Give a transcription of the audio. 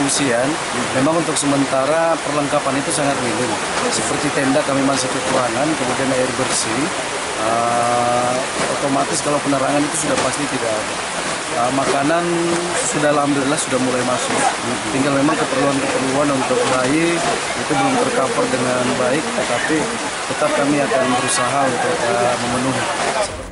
pengungsian, memang untuk sementara perlengkapan itu sangat minim. Seperti tenda kami masih kekurangan, kemudian air bersih. Otomatis kalau penerangan itu sudah pasti tidak ada. Makanan sudah alhamdulillah sudah mulai masuk. Tinggal memang keperluan untuk bayi itu belum tercover dengan baik, tetapi tetap kami akan berusaha untuk memenuhi.